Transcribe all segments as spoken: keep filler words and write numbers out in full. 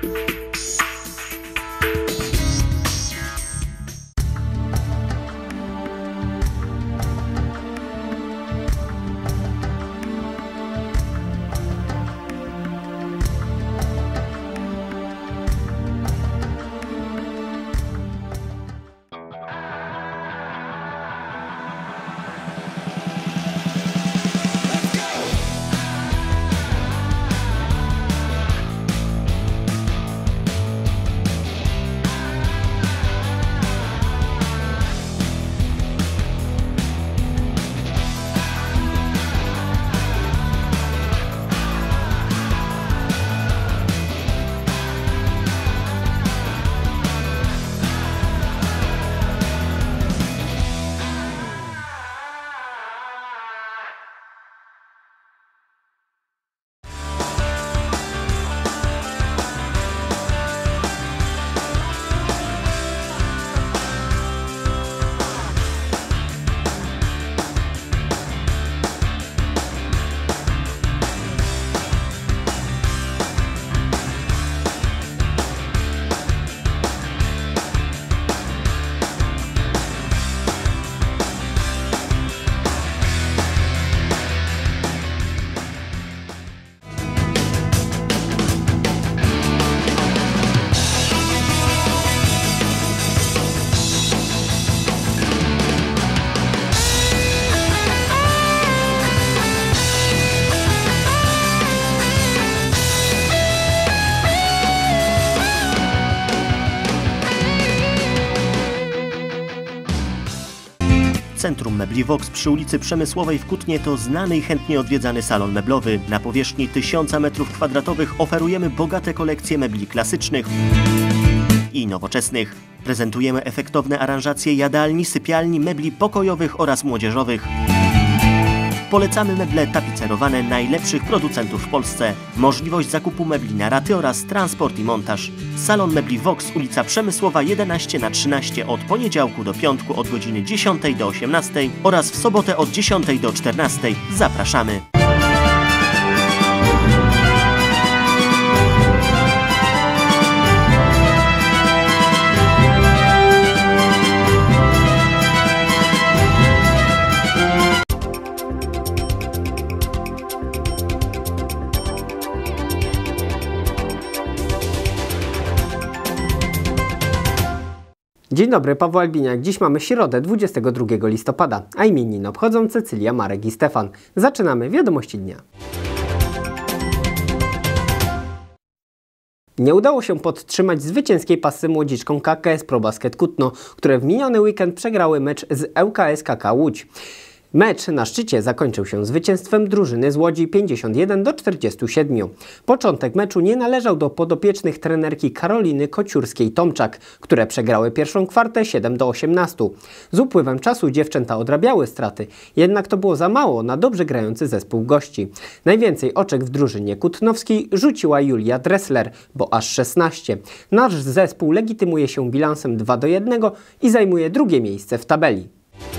Centrum Mebli Vox przy ulicy Przemysłowej w Kutnie to znany i chętnie odwiedzany salon meblowy. Na powierzchni tysiąca metrów kwadratowych oferujemy bogate kolekcje mebli klasycznych i nowoczesnych. Prezentujemy efektowne aranżacje jadalni, sypialni, mebli pokojowych oraz młodzieżowych. Polecamy meble tapicerowane najlepszych producentów w Polsce. Możliwość zakupu mebli na raty oraz transport i montaż. Salon Mebli Vox, ulica Przemysłowa jedenaście na trzynaście od poniedziałku do piątku od godziny dziesiątej do osiemnastej oraz w sobotę od dziesiątej do czternastej. Zapraszamy! Dzień dobry, Paweł Albiniak. Dziś mamy środę, dwudziestego drugiego listopada, a imieniny obchodzą Cecylia, Marek i Stefan. Zaczynamy wiadomości dnia. Nie udało się podtrzymać zwycięskiej pasy młodziczkom K K S Pro Basket Kutno, które w miniony weekend przegrały mecz z L K S K K Łódź. Mecz na szczycie zakończył się zwycięstwem drużyny z Łodzi pięćdziesiąt jeden do czterdziestu siedmiu. Początek meczu nie należał do podopiecznych trenerki Karoliny Kociurskiej-Tomczak, które przegrały pierwszą kwartę siedem do osiemnastu. Z upływem czasu dziewczęta odrabiały straty, jednak to było za mało na dobrze grający zespół gości. Najwięcej oczek w drużynie kutnowskiej rzuciła Julia Dressler, bo aż szesnaście. Nasz zespół legitymuje się bilansem dwa do jednego i zajmuje drugie miejsce w tabeli.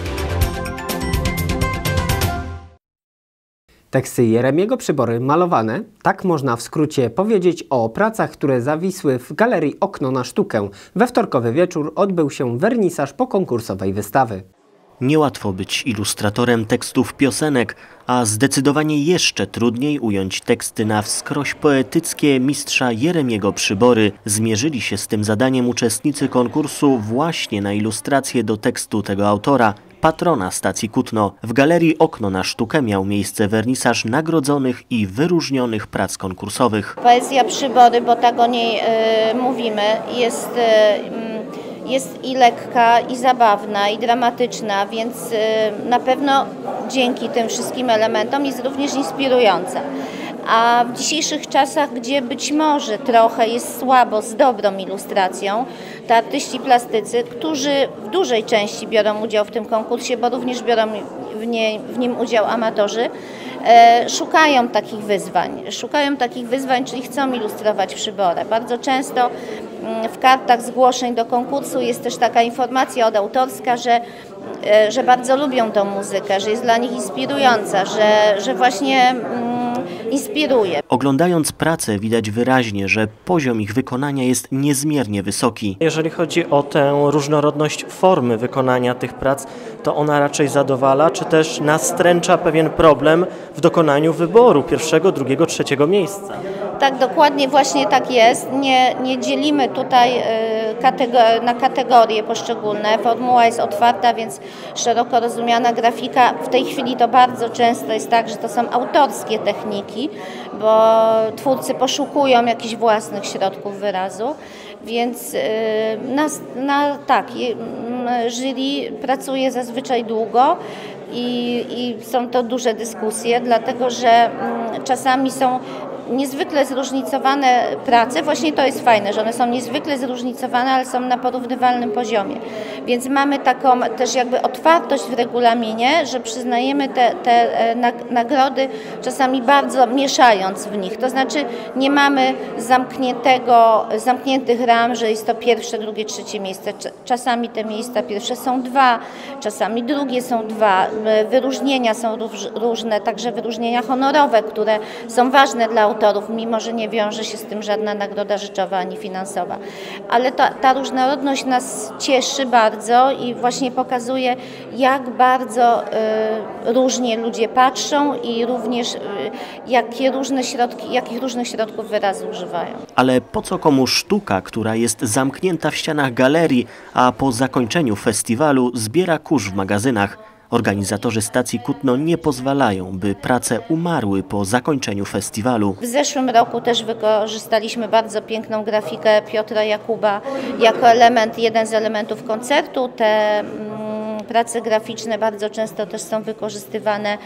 Teksty Jeremiego Przybory malowane, tak można w skrócie powiedzieć o pracach, które zawisły w Galerii Okno na Sztukę. We wtorkowy wieczór odbył się wernisaż pokonkursowej wystawy. Niełatwo być ilustratorem tekstów piosenek, a zdecydowanie jeszcze trudniej ująć teksty na wskroś poetyckie mistrza Jeremiego Przybory. Zmierzyli się z tym zadaniem uczestnicy konkursu właśnie na ilustrację do tekstu tego autora, patrona stacji Kutno. W Galerii Okno na Sztukę miał miejsce wernisaż nagrodzonych i wyróżnionych prac konkursowych. Poezja Przybory, bo tak o niej yy, mówimy, jest... Yy, Jest i lekka, i zabawna, i dramatyczna, więc na pewno dzięki tym wszystkim elementom jest również inspirująca. A w dzisiejszych czasach, gdzie być może trochę jest słabo z dobrą ilustracją, to artyści plastycy, którzy w dużej części biorą udział w tym konkursie, bo również biorą w, nie, w nim udział amatorzy, e, szukają takich wyzwań. Szukają takich wyzwań, czyli chcą ilustrować Przyborę. Bardzo często w kartach zgłoszeń do konkursu jest też taka informacja odautorska, że, że bardzo lubią tą muzykę, że jest dla nich inspirująca, że, że właśnie inspiruje. Oglądając pracę widać wyraźnie, że poziom ich wykonania jest niezmiernie wysoki. Jeżeli chodzi o tę różnorodność formy wykonania tych prac, to ona raczej zadowala, czy też nastręcza pewien problem w dokonaniu wyboru pierwszego, drugiego, trzeciego miejsca. Tak, dokładnie właśnie tak jest. Nie, nie dzielimy tutaj kategor- na kategorie poszczególne. Formuła jest otwarta, więc szeroko rozumiana grafika. W tej chwili to bardzo często jest tak, że to są autorskie techniki, bo twórcy poszukują jakichś własnych środków wyrazu. Więc na, na, tak, jury pracuje zazwyczaj długo i, i są to duże dyskusje, dlatego że czasami są niezwykle zróżnicowane prace. Właśnie to jest fajne, że one są niezwykle zróżnicowane, ale są na porównywalnym poziomie. Więc mamy taką też jakby otwartość w regulaminie, że przyznajemy te, te nagrody czasami bardzo mieszając w nich. To znaczy nie mamy zamkniętego, zamkniętych ram, że jest to pierwsze, drugie, trzecie miejsce. Czasami te miejsca pierwsze są dwa, czasami drugie są dwa. Wyróżnienia są różne, także wyróżnienia honorowe, które są ważne dla autorów, mimo że nie wiąże się z tym żadna nagroda rzeczowa ani finansowa. Ale ta, ta różnorodność nas cieszy bardzo i właśnie pokazuje, jak bardzo y, różnie ludzie patrzą i również y, jakie różne środki, jakich różnych środków wyrazu używają. Ale po co komu sztuka, która jest zamknięta w ścianach galerii, a po zakończeniu festiwalu zbiera kurz w magazynach? Organizatorzy stacji Kutno nie pozwalają, by prace umarły po zakończeniu festiwalu. W zeszłym roku też wykorzystaliśmy bardzo piękną grafikę Piotra Jakuba jako element, jeden z elementów koncertu. Te prace graficzne bardzo często też są wykorzystywane,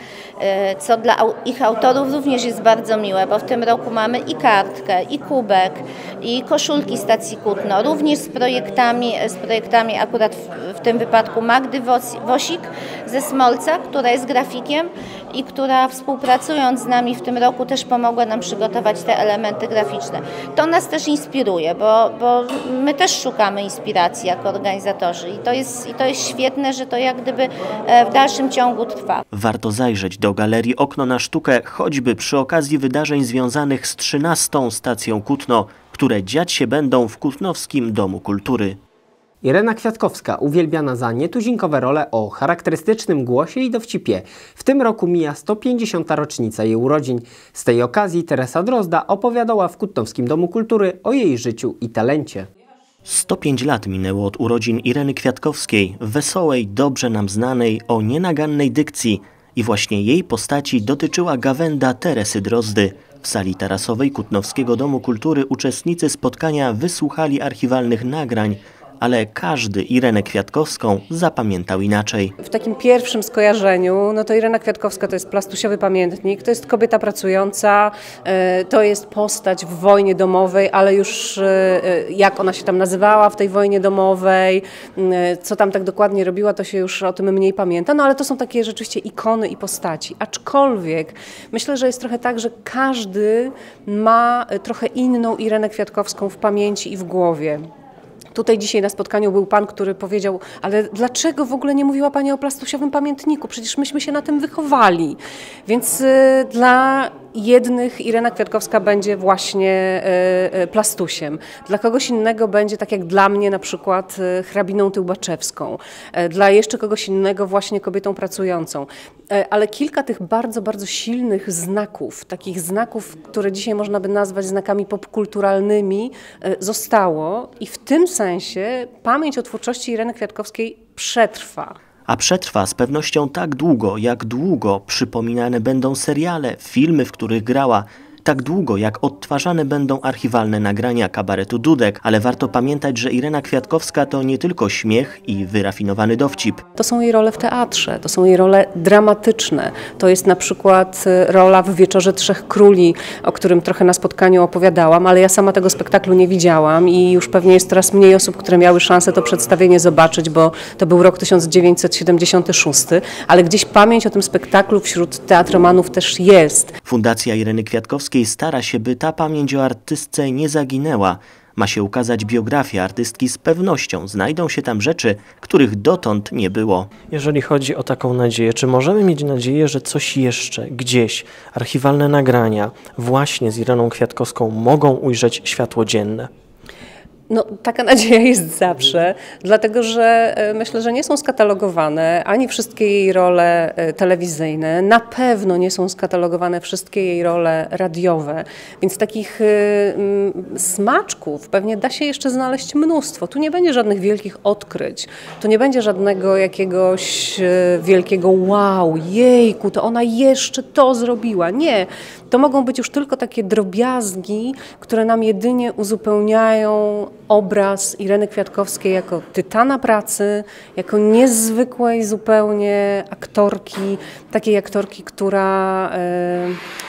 co dla ich autorów również jest bardzo miłe, bo w tym roku mamy i kartkę, i kubek, i koszulki stacji Kutno, również z projektami, z projektami akurat w, w tym wypadku Magdy Wosik ze Smolca, która jest grafikiem i która współpracując z nami w tym roku też pomogła nam przygotować te elementy graficzne. To nas też inspiruje, bo, bo my też szukamy inspiracji jako organizatorzy i to jest, i to jest świetne, że to jak gdyby w dalszym ciągu trwa. Warto zajrzeć do galerii Okno na sztukę, choćby przy okazji wydarzeń związanych z trzynastą stacją Kutno, które dziać się będą w Kutnowskim Domu Kultury. Irena Kwiatkowska, uwielbiana za nietuzinkowe role o charakterystycznym głosie i dowcipie. W tym roku mija sto pięćdziesiąta rocznica jej urodzin. Z tej okazji Teresa Drozda opowiadała w Kutnowskim Domu Kultury o jej życiu i talencie. sto pięć lat minęło od urodzin Ireny Kwiatkowskiej, wesołej, dobrze nam znanej, o nienagannej dykcji. I właśnie jej postaci dotyczyła gawęda Teresy Drozdy. W sali tarasowej Kutnowskiego Domu Kultury uczestnicy spotkania wysłuchali archiwalnych nagrań, ale każdy Irenę Kwiatkowską zapamiętał inaczej. W takim pierwszym skojarzeniu, no to Irena Kwiatkowska to jest plastusiowy pamiętnik, to jest kobieta pracująca, to jest postać w wojnie domowej, ale już jak ona się tam nazywała w tej wojnie domowej, co tam tak dokładnie robiła, to się już o tym mniej pamięta, no ale to są takie rzeczywiście ikony i postaci. Aczkolwiek myślę, że jest trochę tak, że każdy ma trochę inną Irenę Kwiatkowską w pamięci i w głowie. Tutaj dzisiaj na spotkaniu był pan, który powiedział, ale dlaczego w ogóle nie mówiła pani o plastusiowym pamiętniku? Przecież myśmy się na tym wychowali. Więc y, dla jednych Irena Kwiatkowska będzie właśnie y, y, plastusiem. Dla kogoś innego będzie, tak jak dla mnie, na przykład y, hrabiną Tyłbaczewską. Y, dla jeszcze kogoś innego właśnie kobietą pracującą. Y, ale kilka tych bardzo, bardzo silnych znaków, takich znaków, które dzisiaj można by nazwać znakami popkulturalnymi, y, zostało i w tym sensie pamięć o twórczości Ireny Kwiatkowskiej przetrwa. A przetrwa z pewnością tak długo, jak długo przypominane będą seriale, filmy, w których grała, tak długo, jak odtwarzane będą archiwalne nagrania kabaretu Dudek, ale warto pamiętać, że Irena Kwiatkowska to nie tylko śmiech i wyrafinowany dowcip. To są jej role w teatrze, to są jej role dramatyczne. To jest na przykład rola w Wieczorze Trzech Króli, o którym trochę na spotkaniu opowiadałam, ale ja sama tego spektaklu nie widziałam i już pewnie jest coraz mniej osób, które miały szansę to przedstawienie zobaczyć, bo to był rok tysiąc dziewięćset siedemdziesiąty szósty, ale gdzieś pamięć o tym spektaklu wśród teatromanów też jest. Fundacja Ireny Kwiatkowskiej stara się, by ta pamięć o artystce nie zaginęła. Ma się ukazać biografia artystki, z pewnością znajdą się tam rzeczy, których dotąd nie było. Jeżeli chodzi o taką nadzieję, czy możemy mieć nadzieję, że coś jeszcze, gdzieś, archiwalne nagrania właśnie z Ireną Kwiatkowską mogą ujrzeć światło dzienne? No, taka nadzieja jest zawsze, dlatego że myślę, że nie są skatalogowane ani wszystkie jej role telewizyjne, na pewno nie są skatalogowane wszystkie jej role radiowe, więc takich smaczków pewnie da się jeszcze znaleźć mnóstwo. Tu nie będzie żadnych wielkich odkryć, tu nie będzie żadnego jakiegoś wielkiego wow, jejku, to ona jeszcze to zrobiła. Nie, to mogą być już tylko takie drobiazgi, które nam jedynie uzupełniają obraz Ireny Kwiatkowskiej jako tytana pracy, jako niezwykłej zupełnie aktorki, takiej aktorki, która, e,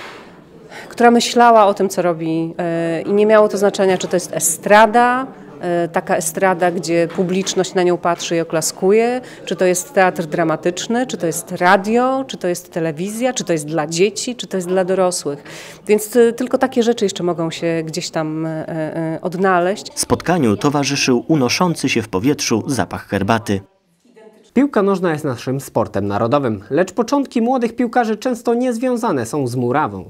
która myślała o tym, co robi e, i nie miało to znaczenia, czy to jest estrada, e, taka estrada, gdzie publiczność na nią patrzy i oklaskuje, czy to jest teatr dramatyczny, czy to jest radio, czy to jest telewizja, czy to jest dla dzieci, czy to jest dla dorosłych. Więc e, tylko takie rzeczy jeszcze mogą się gdzieś tam e, e, odnaleźć. Spotkaniu towarzyszył unoszący się w powietrzu zapach herbaty. Piłka nożna jest naszym sportem narodowym, lecz początki młodych piłkarzy często niezwiązane są z murawą.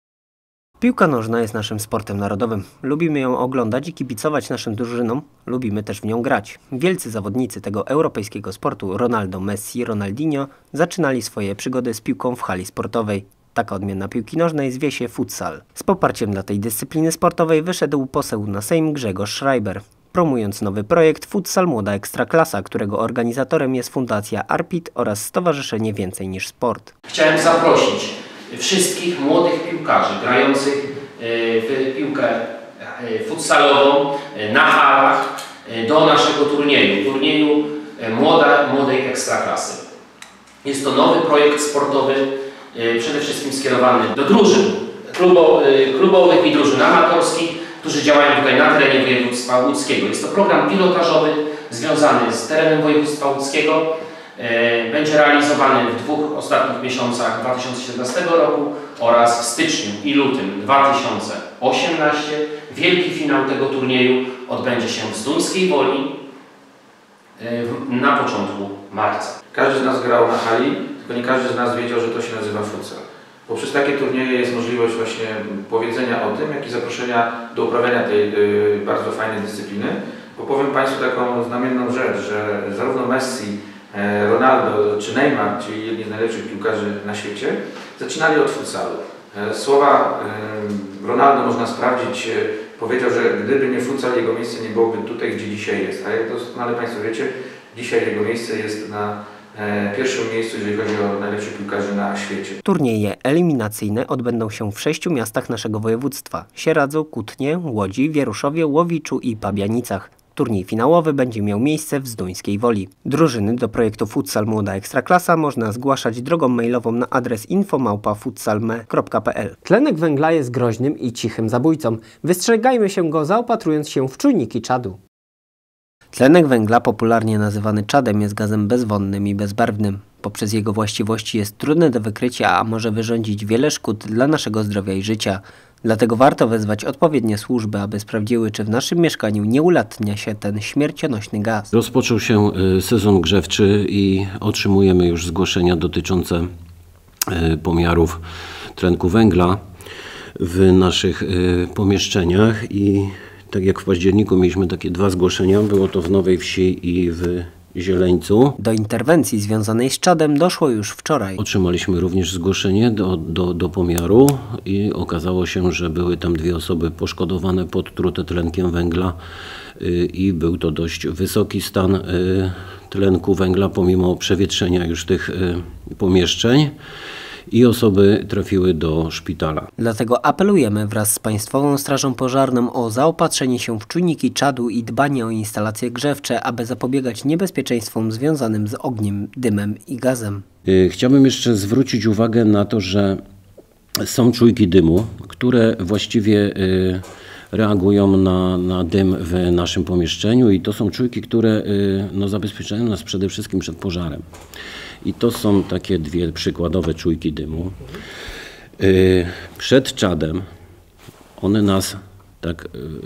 Piłka nożna jest naszym sportem narodowym. Lubimy ją oglądać i kibicować naszym drużynom. Lubimy też w nią grać. Wielcy zawodnicy tego europejskiego sportu, Ronaldo, Messi, Ronaldinho, zaczynali swoje przygody z piłką w hali sportowej. Taka odmiana piłki nożnej zwie się futsal. Z poparciem dla tej dyscypliny sportowej wyszedł poseł na Sejm Grzegorz Schreiber, promując nowy projekt Futsal Młoda Ekstraklasa, którego organizatorem jest Fundacja Arpit oraz Stowarzyszenie Więcej niż Sport. Chciałem zaprosić wszystkich młodych piłkarzy grających w piłkę futsalową na halach do naszego turnieju, turnieju Młoda, Młodej Ekstraklasy. Jest to nowy projekt sportowy, przede wszystkim skierowany do drużyn klubo, klubowych i drużyn amatorskich, którzy działają tutaj na terenie województwa łódzkiego. Jest to program pilotażowy związany z terenem województwa łódzkiego. Będzie realizowany w dwóch ostatnich miesiącach dwa tysiące siedemnastego roku oraz w styczniu i lutym dwa tysiące osiemnastego. Wielki finał tego turnieju odbędzie się w Zduńskiej Woli na początku marca. Każdy z nas grał na hali, tylko nie każdy z nas wiedział, że to się nazywa futsal. Poprzez takie turnieje jest możliwość właśnie powiedzenia o tym, jak i zaproszenia do uprawiania tej y, bardzo fajnej dyscypliny. Bo powiem Państwu taką znamienną rzecz, że zarówno Messi, e, Ronaldo czy Neymar, czyli jedni z najlepszych piłkarzy na świecie, zaczynali od futsalu. E, słowa e, Ronaldo można sprawdzić, e, powiedział, że gdyby nie futsal, jego miejsce nie byłoby tutaj, gdzie dzisiaj jest. A jak doskonale Państwo wiecie, dzisiaj jego miejsce jest na pierwszym miejscu, jeżeli chodzi o najlepszych piłkarzy na świecie. Turnieje eliminacyjne odbędą się w sześciu miastach naszego województwa: Sieradzu, Kutnie, Łodzi, Wieruszowie, Łowiczu i Pabianicach. Turniej finałowy będzie miał miejsce w Zduńskiej Woli. Drużyny do projektu Futsal Młoda Ekstraklasa można zgłaszać drogą mailową na adres info małpa futsalme kropka p l. Tlenek węgla jest groźnym i cichym zabójcą. Wystrzegajmy się go, zaopatrując się w czujniki czadu. Tlenek węgla, popularnie nazywany czadem, jest gazem bezwonnym i bezbarwnym. Poprzez jego właściwości jest trudny do wykrycia, a może wyrządzić wiele szkód dla naszego zdrowia i życia. Dlatego warto wezwać odpowiednie służby, aby sprawdziły, czy w naszym mieszkaniu nie ulatnia się ten śmiercionośny gaz. Rozpoczął się sezon grzewczy i otrzymujemy już zgłoszenia dotyczące pomiarów tlenku węgla w naszych pomieszczeniach i tak jak w październiku mieliśmy takie dwa zgłoszenia, było to w Nowej Wsi i w Zieleńcu. Do interwencji związanej z czadem doszło już wczoraj. Otrzymaliśmy również zgłoszenie do, do, do pomiaru i okazało się, że były tam dwie osoby poszkodowane, podtrute tlenkiem węgla i był to dość wysoki stan tlenku węgla pomimo przewietrzenia już tych pomieszczeń. I osoby trafiły do szpitala. Dlatego apelujemy wraz z Państwową Strażą Pożarną o zaopatrzenie się w czujniki czadu i dbanie o instalacje grzewcze, aby zapobiegać niebezpieczeństwom związanym z ogniem, dymem i gazem. Chciałbym jeszcze zwrócić uwagę na to, że są czujki dymu, które właściwie reagują na, na dym w naszym pomieszczeniu i to są czujki, które no, zabezpieczają nas przede wszystkim przed pożarem. I to są takie dwie przykładowe czujki dymu. Przed czadem one nas tak,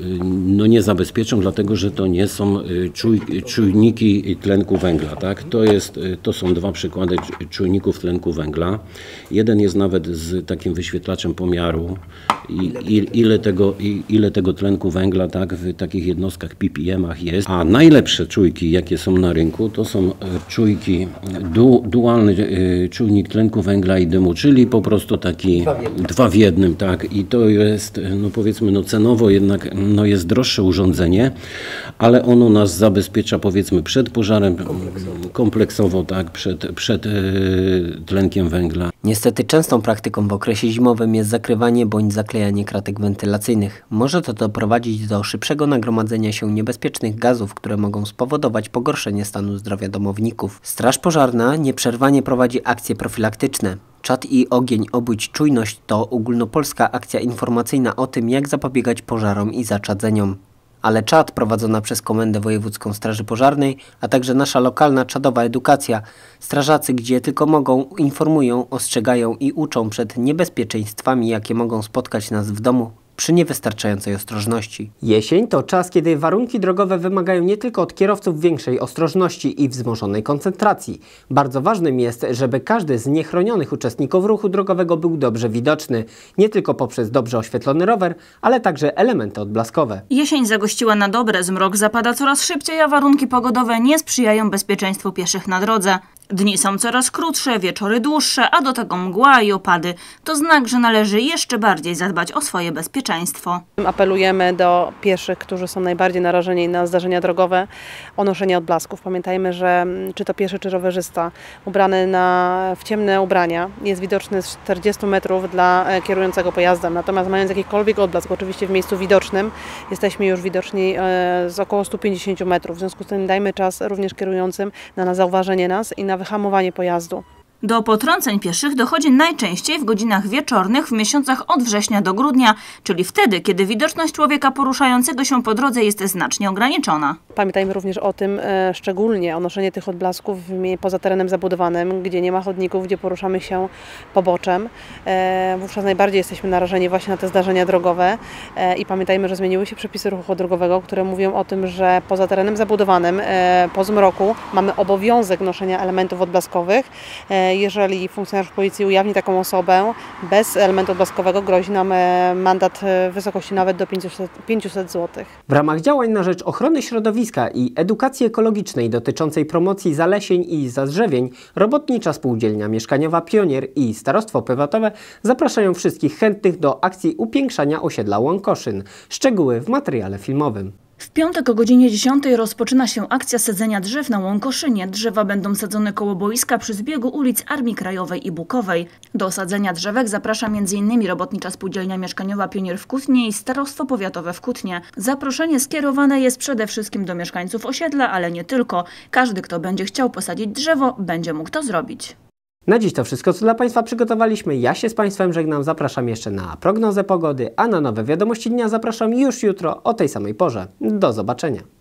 no nie zabezpieczą, dlatego że to nie są czuj, czujniki tlenku węgla. Tak? To, jest, to są dwa przykłady czujników tlenku węgla. Jeden jest nawet z takim wyświetlaczem pomiaru, i, i, ile, tego, i, ile tego tlenku węgla tak, w takich jednostkach P P M-ach jest. A najlepsze czujki, jakie są na rynku, to są czujki, du, dualny czujnik tlenku węgla i dymu, czyli po prostu taki dwa w jednym. Dwa w jednym tak. I to jest, no powiedzmy, no cenowo jednak no jest droższe urządzenie, ale ono nas zabezpiecza, powiedzmy, przed pożarem kompleksowo, kompleksowo tak, przed, przed yy, tlenkiem węgla. Niestety częstą praktyką w okresie zimowym jest zakrywanie bądź zaklejanie kratek wentylacyjnych. Może to doprowadzić do szybszego nagromadzenia się niebezpiecznych gazów, które mogą spowodować pogorszenie stanu zdrowia domowników. Straż Pożarna nieprzerwanie prowadzi akcje profilaktyczne. Czad i ogień obudź czujność to ogólnopolska akcja informacyjna o tym, jak zapobiegać pożarom i zaczadzeniom. Ale czad prowadzona przez Komendę Wojewódzką Straży Pożarnej, a także nasza lokalna czadowa edukacja. Strażacy, gdzie tylko mogą, informują, ostrzegają i uczą przed niebezpieczeństwami, jakie mogą spotkać nas w domu przy niewystarczającej ostrożności. Jesień to czas, kiedy warunki drogowe wymagają nie tylko od kierowców większej ostrożności i wzmożonej koncentracji. Bardzo ważnym jest, żeby każdy z niechronionych uczestników ruchu drogowego był dobrze widoczny. Nie tylko poprzez dobrze oświetlony rower, ale także elementy odblaskowe. Jesień zagościła na dobre, zmrok zapada coraz szybciej, a warunki pogodowe nie sprzyjają bezpieczeństwu pieszych na drodze. Dni są coraz krótsze, wieczory dłuższe, a do tego mgła i opady. To znak, że należy jeszcze bardziej zadbać o swoje bezpieczeństwo. Apelujemy do pieszych, którzy są najbardziej narażeni na zdarzenia drogowe, o noszenie odblasków. Pamiętajmy, że czy to pieszy, czy rowerzysta ubrany na, w ciemne ubrania jest widoczny z czterdziestu metrów dla kierującego pojazdem. Natomiast mając jakikolwiek odblask, oczywiście w miejscu widocznym, jesteśmy już widoczni z około stu pięćdziesięciu metrów. W związku z tym dajmy czas również kierującym na, na zauważenie nas i na wyhamowanie pojazdu. Do potrąceń pieszych dochodzi najczęściej w godzinach wieczornych w miesiącach od września do grudnia, czyli wtedy, kiedy widoczność człowieka poruszającego się po drodze jest znacznie ograniczona. Pamiętajmy również o tym, e, szczególnie o noszeniu tych odblasków poza terenem zabudowanym, gdzie nie ma chodników, gdzie poruszamy się poboczem. E, wówczas najbardziej jesteśmy narażeni właśnie na te zdarzenia drogowe e, i pamiętajmy, że zmieniły się przepisy ruchu drogowego, które mówią o tym, że poza terenem zabudowanym e, po zmroku mamy obowiązek noszenia elementów odblaskowych. E, Jeżeli funkcjonariusz policji ujawni taką osobę bez elementu odblaskowego, grozi nam mandat w wysokości nawet do pięciuset złotych. W ramach działań na rzecz ochrony środowiska i edukacji ekologicznej dotyczącej promocji zalesień i zadrzewień, Robotnicza Spółdzielnia Mieszkaniowa Pionier i Starostwo Powiatowe zapraszają wszystkich chętnych do akcji upiększania osiedla Łąkoszyn. Szczegóły w materiale filmowym. W piątek o godzinie dziesiątej rozpoczyna się akcja sadzenia drzew na Łąkoszynie. Drzewa będą sadzone koło boiska przy zbiegu ulic Armii Krajowej i Bukowej. Do sadzenia drzewek zaprasza między innymi Robotnicza Spółdzielnia Mieszkaniowa Pionier w Kutnie i Starostwo Powiatowe w Kutnie. Zaproszenie skierowane jest przede wszystkim do mieszkańców osiedla, ale nie tylko. Każdy, kto będzie chciał posadzić drzewo, będzie mógł to zrobić. Na dziś to wszystko, co dla Państwa przygotowaliśmy. Ja się z Państwem żegnam, zapraszam jeszcze na prognozę pogody, a na nowe wiadomości dnia zapraszam już jutro o tej samej porze. Do zobaczenia.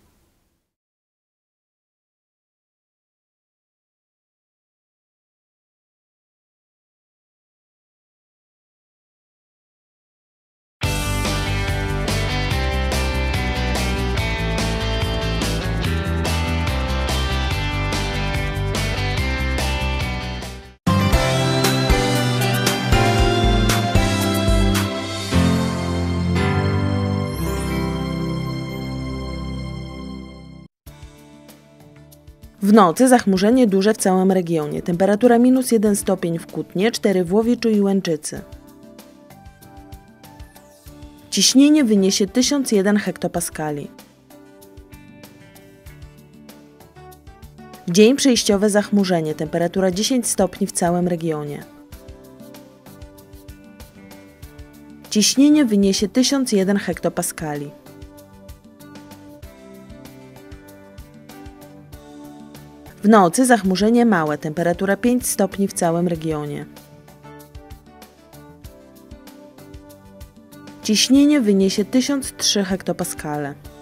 W nocy zachmurzenie duże w całym regionie. Temperatura minus jeden stopień w Kutnie, cztery w Łowiczu i Łęczycy. Ciśnienie wyniesie tysiąc jeden hektopaskali. Dzień przejściowe zachmurzenie. Temperatura dziesięć stopni w całym regionie. Ciśnienie wyniesie tysiąc jeden hektopaskali. W nocy zachmurzenie małe, temperatura pięć stopni w całym regionie. Ciśnienie wyniesie tysiąc trzy hektopaskale.